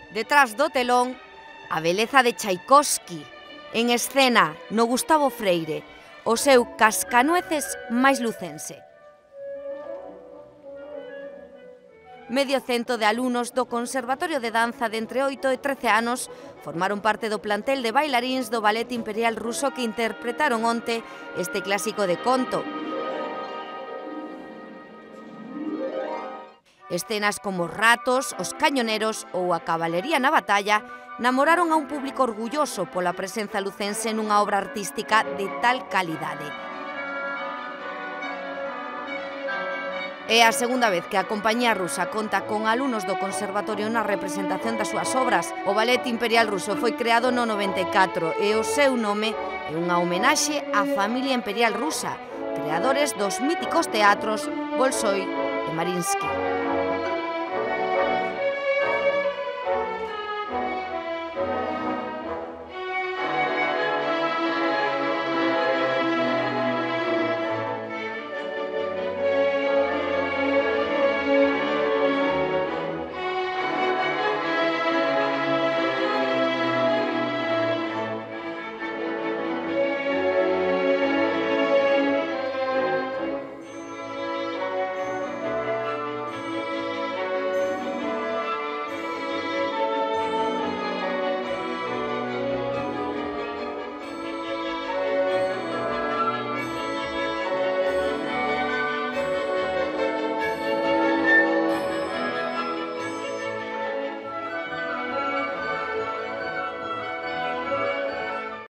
Detrás do telón, a beleza de Tchaikovsky. En escena, no Gustavo Freire, o seu cascanueces máis lucense. Medio cento de alumnos do Conservatorio de Danza de entre 8 e 13 anos formaron parte do plantel de bailaríns do Ballet Imperial Ruso que interpretaron onte este clásico de conto. Escenas como Ratos, Os Cañoneros ou A Cabalería na Batalla namoraron a un público orgulloso pola presenza lucense nunha obra artística de tal calidade. É a segunda vez que a compañía rusa conta con alumnos do conservatorio na representación das súas obras. O Ballet Imperial Ruso foi creado no 94 e o seu nome é unha homenaxe á familia imperial rusa, creadores dos míticos teatros Bolshoi e Mariinsky.